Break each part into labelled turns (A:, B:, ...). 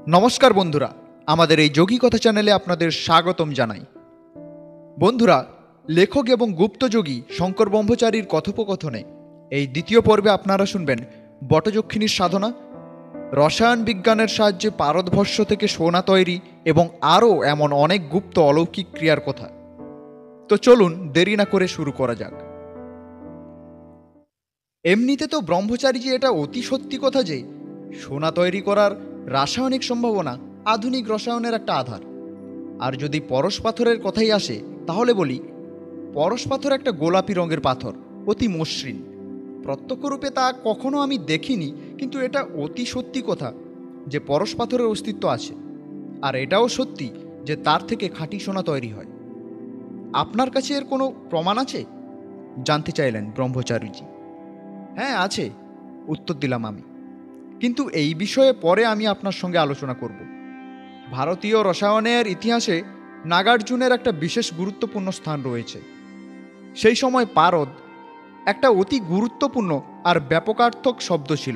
A: নমস্কার বন্ধুরা, আমাদের এই যোগী কথা চ্যানেলে আপনাদের স্বাগতম জানাই। বন্ধুরা, লেখক এবং গুপ্তযোগী শঙ্কর ব্রহ্মচারীর কথোপকথনে এই দ্বিতীয় পর্বে আপনারা শুনবেন বটযক্ষিণীর সাধনা, রসায়ন বিজ্ঞানের সাহায্যে পারদভস্য থেকে সোনা তৈরি এবং আরও এমন অনেক গুপ্ত অলৌকিক ক্রিয়ার কথা। তো চলুন দেরি না করে শুরু করা যাক। এমনিতে তো ব্রহ্মচারীজি এটা অতি সত্যি কথা যে সোনা তৈরি করার রাসায়নিক সম্ভাবনা আধুনিক রসায়নের একটা আধার। আর যদি পরশ পাথরের কথাই আসে তাহলে বলি, পরশ পাথর একটা গোলাপি রঙের পাথর, অতি মসৃণ। প্রত্যক্ষরূপে তা কখনো আমি দেখিনি, কিন্তু এটা অতি সত্যি কথা যে পরশ পাথরের অস্তিত্ব আছে। আর এটাও সত্যি যে তার থেকে খাঁটি সোনা তৈরি হয়। আপনার কাছে এর কোনো প্রমাণ আছে? জানতে চাইলেন ব্রহ্মচারীজি। হ্যাঁ আছে, উত্তর দিলাম আমি, কিন্তু এই বিষয়ে পরে আমি আপনার সঙ্গে আলোচনা করব। ভারতীয় রসায়নের ইতিহাসে নাগার্জুনের একটা বিশেষ গুরুত্বপূর্ণ স্থান রয়েছে। সেই সময় পারদ একটা অতি গুরুত্বপূর্ণ আর ব্যাপকার্থক শব্দ ছিল।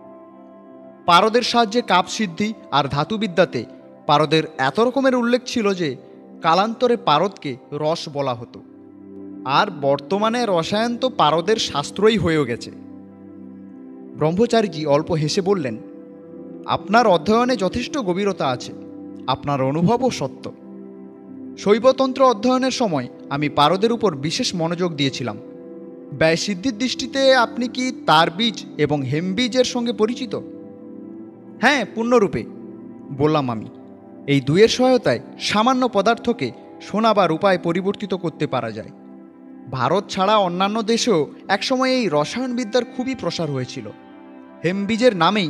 A: পারদের সাহায্যে কাপ সিদ্ধি আর ধাতুবিদ্যাতে পারদের এত রকমের উল্লেখ ছিল যে কালান্তরে পারদকে রস বলা হতো। আর বর্তমানে রসায়ন তো পারদের শাস্ত্রই হয়েও গেছে। ব্রহ্মচারীজি অল্প হেসে বললেন, আপনার অধ্যয়নে যথেষ্ট গভীরতা আছে, আপনার অনুভবও সত্য। শৈবতন্ত্র অধ্যয়নের সময় আমি পারদের উপর বিশেষ মনোযোগ দিয়েছিলাম। ব্যয়সিদ্ধির দৃষ্টিতে আপনি কি তার বীজ এবং হেমবীজের সঙ্গে পরিচিত? হ্যাঁ, পূর্ণরূপে, বললাম আমি। এই দুয়ের সহায়তায় সামান্য পদার্থকে সোনা বা রূপায় পরিবর্তিত করতে পারা যায়। ভারত ছাড়া অন্যান্য দেশেও একসময় এই রসায়নবিদ্যার খুবই প্রসার হয়েছিল। হেমবীজের নামেই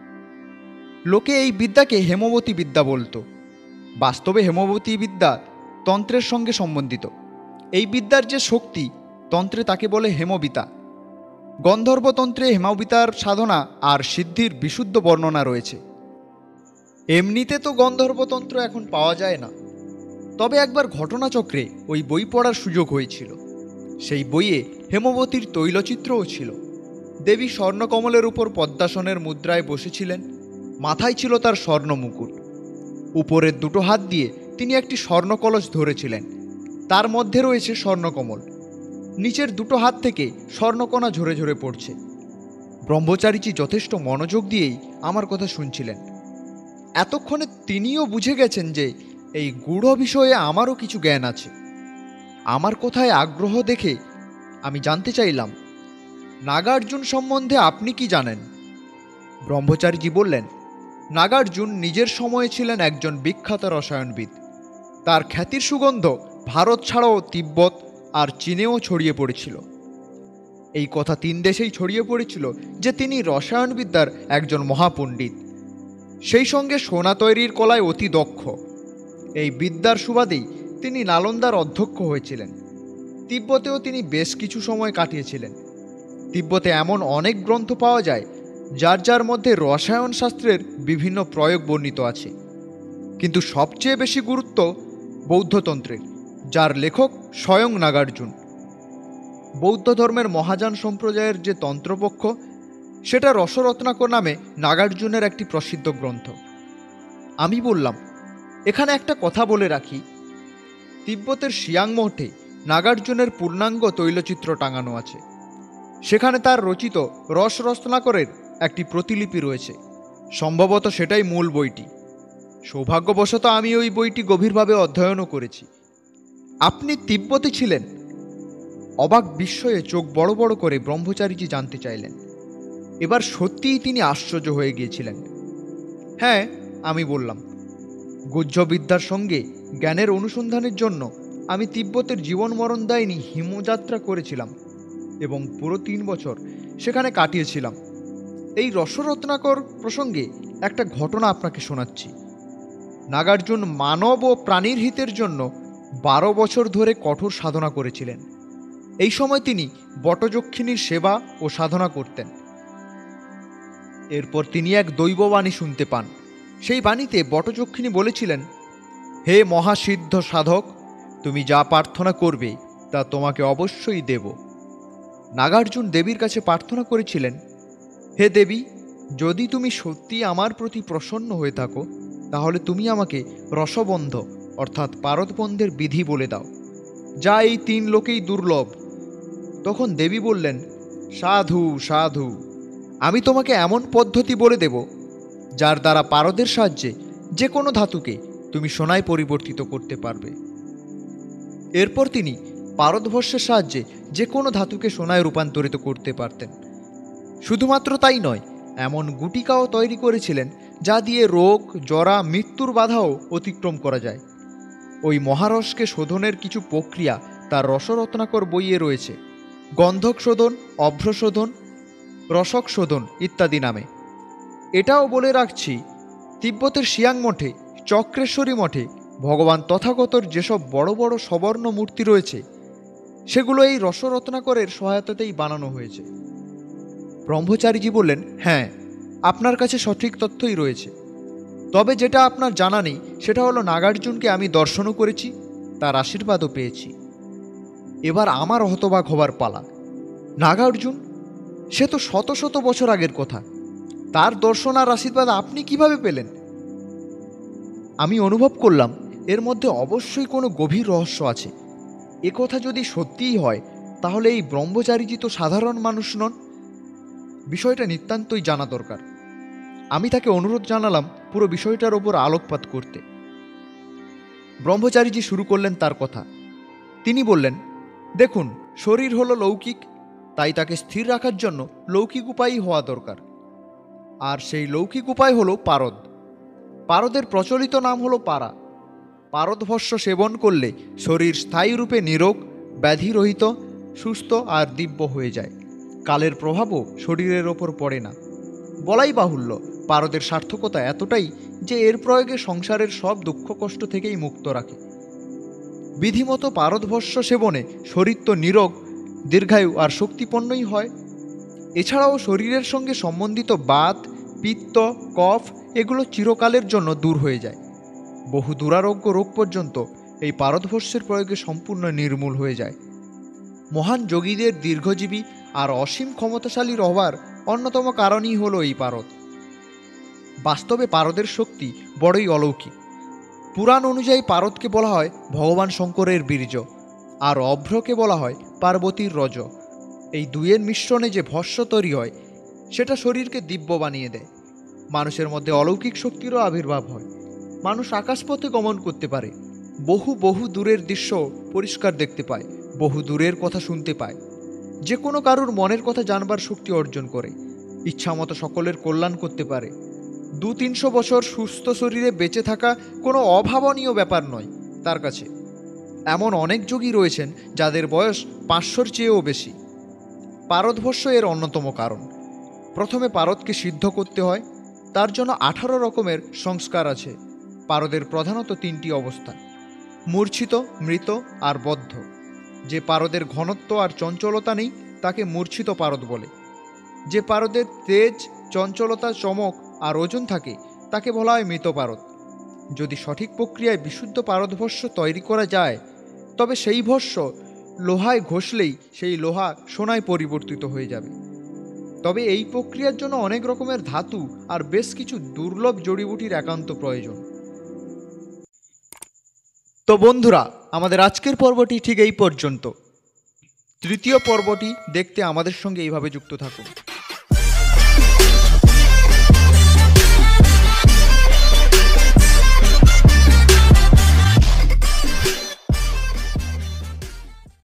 A: লোকে এই বিদ্যাকে হেমবতী বিদ্যা বলতো। বাস্তবে হেমবতী বিদ্যা তন্ত্রের সঙ্গে সম্বন্ধিত। এই বিদ্যার যে শক্তি, তন্ত্রে তাকে বলে হেমবিতা। গন্ধর্বতন্ত্রে হেমবিতার সাধনা আর সিদ্ধির বিশুদ্ধ বর্ণনা রয়েছে। এমনিতে তো গন্ধর্বতন্ত্র এখন পাওয়া যায় না, তবে একবার ঘটনাচক্রে ওই বই পড়ার সুযোগ হয়েছিল। সেই বইয়ে হেমবতীর তৈলচিত্রও ছিল। দেবী স্বর্ণকমলের উপর পদ্মাসনের মুদ্রায় বসেছিলেন। মাথায় ছিল তার স্বর্ণ মুকুট। উপরের দুটো হাত দিয়ে তিনি একটি স্বর্ণকলস ধরেছিলেন, তার মধ্যে রয়েছে স্বর্ণকমল। নিচের দুটো হাত থেকে স্বর্ণকণা ঝরে ঝরে পড়ছে। ব্রহ্মচারীজি যথেষ্ট মনোযোগ দিয়েই আমার কথা শুনছিলেন। এতক্ষণে তিনিও বুঝে গেছেন যে এই গূঢ় বিষয়ে আমারও কিছু জ্ঞান আছে। আমার কথায় আগ্রহ দেখে আমি জানতে চাইলাম, নাগার্জুন সম্বন্ধে আপনি কি জানেন? ব্রহ্মচারীজি বললেন, নাগার্জুন নিজের সময়ে ছিলেন একজন বিখ্যাত রসায়নবিদ। তার খ্যাতির সুগন্ধ ভারত ছাড়াও তিব্বত আর চীনেও ছড়িয়ে পড়েছিল। এই কথা 3 দেশেই ছড়িয়ে পড়েছিল যে তিনি রসায়নবিদ্যার একজন মহাপণ্ডিত। সেই সঙ্গে সোনা তৈরির কলায় অতি দক্ষ। এই বিদ্যার সুবাদেই তিনি নালন্দার অধ্যক্ষ হয়েছিলেন। তিব্বতেও তিনি বেশ কিছু সময় কাটিয়েছিলেন। তিব্বতে এমন অনেক গ্রন্থ পাওয়া যায় যার যার মধ্যে রসায়ন শাস্ত্রের বিভিন্ন প্রয়োগ বর্ণিত আছে। কিন্তু সবচেয়ে বেশি গুরুত্ব বৌদ্ধতন্ত্রের, যার লেখক স্বয়ং নাগার্জুন। বৌদ্ধ ধর্মের মহাযান সম্প্রদায়ের যে তন্ত্রপক্ষ, সেটা রসরত্নাকর নামে নাগার্জুনের একটি প্রসিদ্ধ গ্রন্থ। আমি বললাম, এখানে একটা কথা বলে রাখি, তিব্বতের সিয়াং মঠে নাগার্জুনের পূর্ণাঙ্গ তৈলচিত্র টাঙানো আছে। সেখানে তার রচিত রসরত্নাকরের একটি প্রতিলিপি রয়েছে। সম্ভবত সেটাই মূল বইটি। সৌভাগ্যবশত আমি ওই বইটি গভীরভাবে অধ্যয়নও করেছি। আপনি তিব্বতে ছিলেন? অবাক বিস্ময়ে চোখ বড় বড় করে ব্রহ্মচারীজি জানতে চাইলেন। এবার সত্যিই তিনি আশ্চর্য হয়ে গিয়েছিলেন। হ্যাঁ, আমি বললাম, গুহ্যবিদ্যার সঙ্গে জ্ঞানের অনুসন্ধানের জন্য আমি তিব্বতের জীবন মরণদায়িনী হিমযাত্রা করেছিলাম এবং পুরো 3 বছর সেখানে কাটিয়েছিলাম। এই রসরত্নাকর প্রসঙ্গে একটা ঘটনা আপনাকে শোনাচ্ছি। নাগার্জুন মানব ও প্রাণীর হিতের জন্য 12 বছর ধরে কঠোর সাধনা করেছিলেন। এই সময় তিনি বটযক্ষিণীর সেবা ও সাধনা করতেন। এরপর তিনি এক দৈববাণী শুনতে পান। সেই বাণীতে বটযক্ষিণী বলেছিলেন, হে মহাসিদ্ধ সাধক, তুমি যা প্রার্থনা করবে তা তোমাকে অবশ্যই দেব। নাগার্জুন দেবীর কাছে প্রার্থনা করেছিলেন, হে দেবী, যদি তুমি সত্যি আমার প্রতি প্রসন্ন হয়ে থাকো তাহলে তুমি আমাকে রসবন্ধ অর্থাৎ পারদবন্ধের বিধি বলে দাও, যা এই 3 লোকেই দুর্লভ। তখন দেবী বললেন, সাধু সাধু, আমি তোমাকে এমন পদ্ধতি বলে দেব যার দ্বারা পারদের সাহায্যে যে কোনো ধাতুকে তুমি সোনায় পরিবর্তিত করতে পারবে। এরপর তিনি পারদভস্যের সাহায্যে যে কোনো ধাতুকে সোনায় রূপান্তরিত করতে পারতেন। শুধুমাত্র তাই নয়, এমন গুটিকাও তৈরি করেছিলেন যা দিয়ে রোগ, জরা, মৃত্যুর বাধাও অতিক্রম করা যায়। ওই মহারসকে শোধনের কিছু প্রক্রিয়া তার রসরত্নাকর বইয়ে রয়েছে, গন্ধক শোধন, অভ্র শোধন, রসক শোধন ইত্যাদি নামে। এটাও বলে রাখছি, তিব্বতের সিয়াং মঠে, চক্রেশ্বরী মঠে ভগবান তথাগতর যেসব বড় বড় সবর্ণ মূর্তি রয়েছে সেগুলো এই রসরত্নাকরের সহায়তাতেই বানানো হয়েছে। ব্রহ্মচারীজি বললেন, হ্যাঁ, আপনার কাছে সঠিক তথ্যই রয়েছে। তবে যেটা আপনার জানা নেই সেটা হলো নাগার্জুনকে আমি দর্শনও করেছি, তার আশীর্বাদও পেয়েছি। এবার আমার হতবাক হবার পালা। নাগার্জুন, সে তো শত শত বছর আগের কথা, তার দর্শন আর আশীর্বাদ আপনি কিভাবে পেলেন? আমি অনুভব করলাম এর মধ্যে অবশ্যই কোনো গভীর রহস্য আছে। একথা যদি সত্যিই হয় তাহলে এই ব্রহ্মচারীজি তো সাধারণ মানুষ নন। বিষয়টা নিতান্তই জানা দরকার। আমি তাকে অনুরোধ জানালাম পুরো বিষয়টার ওপর আলোকপাত করতে। ব্রহ্মচারীজি শুরু করলেন তার কথা। তিনি বললেন, দেখুন, শরীর হলো লৌকিক, তাই তাকে স্থির রাখার জন্য লৌকিক উপায়ই হওয়া দরকার। আর সেই লৌকিক উপায় হলো পারদ। পারদের প্রচলিত নাম হলো পারা। পারদভস্য সেবন করলে শরীর স্থায়ী রূপে নিরোগ, ব্যাধিরহিত, সুস্থ আর দিব্য হয়ে যায়। কালের প্রভাবও শরীরের ওপর পড়ে না। বলাই বাহুল্য, পারদের সার্থকতা এতটাই যে এর প্রয়োগে সংসারের সব দুঃখ কষ্ট থেকেই মুক্ত রাখে। বিধিমতো পারদভস্য সেবনে শরীর তো নিরোগ, দীর্ঘায়ু আর শক্তিপন্নই হয়। এছাড়াও শরীরের সঙ্গে সম্বন্ধিত বাত, পিত্ত, কফ এগুলো চিরকালের জন্য দূর হয়ে যায়। বহু দুরারোগ্য রোগ পর্যন্ত এই পারদভস্যের প্রয়োগে সম্পূর্ণ নির্মূল হয়ে যায়। মহান যোগীদের দীর্ঘজীবী আর অসীম ক্ষমতাশালী হবার অন্যতম কারণই হলো এই পারদ। বাস্তবে পারদের শক্তি বড়ই অলৌকিক। পুরাণ অনুযায়ী পারদকে বলা হয় ভগবান শঙ্করের বীর্য, আর অভ্রকে বলা হয় পার্বতীর রজ। এই দুইয়ের মিশ্রণে যে ভস্য তৈরি হয় সেটা শরীরকে দিব্য বানিয়ে দেয়। মানুষের মধ্যে অলৌকিক শক্তিরও আবির্ভাব হয়। মানুষ আকাশপথে গমন করতে পারে, বহু বহু দূরের দৃশ্য পরিষ্কার দেখতে পায়, বহু দূরের কথা শুনতে পায়, যে কোনো কারুর মনের কথা জানবার শক্তি অর্জন করে, ইচ্ছামতো সকলের কল্যাণ করতে পারে। 200-300 বছর সুস্থ শরীরে বেঁচে থাকা কোনো অভাবনীয় ব্যাপার নয় তার কাছে। এমন অনেক যোগী রয়েছেন যাদের বয়স 500-র চেয়েও বেশি। পারদভস্য এর অন্যতম কারণ। প্রথমে পারদকে সিদ্ধ করতে হয়, তার জন্য 18 রকমের সংস্কার আছে। পারদের প্রধানত 3টি অবস্থা: মূর্ছিত, মৃত আর বদ্ধ। যে পারদের ঘনত্ব আর চঞ্চলতা নেই তাকে মূর্ছিত পারদ বলে। যে পারদের তেজ, চঞ্চলতা, চমক আর ওজন থাকে তাকে বলা হয় মৃত পারদ। যদি সঠিক প্রক্রিয়ায় বিশুদ্ধ পারদভস্য তৈরি করা যায় তবে সেই ভস্য লোহায় ঘষলেই সেই লোহা সোনায় পরিবর্তিত হয়ে যাবে। তবে এই প্রক্রিয়ার জন্য অনেক রকমের ধাতু আর বেশ কিছু দুর্লভ জড়িবুটির একান্ত প্রয়োজন। তো বন্ধুরা, আমাদের আজকের পর্বটি ঠিক এই পর্যন্ত। তৃতীয় পর্বটি দেখতে আমাদের সঙ্গে এইভাবে যুক্ত থাকুন।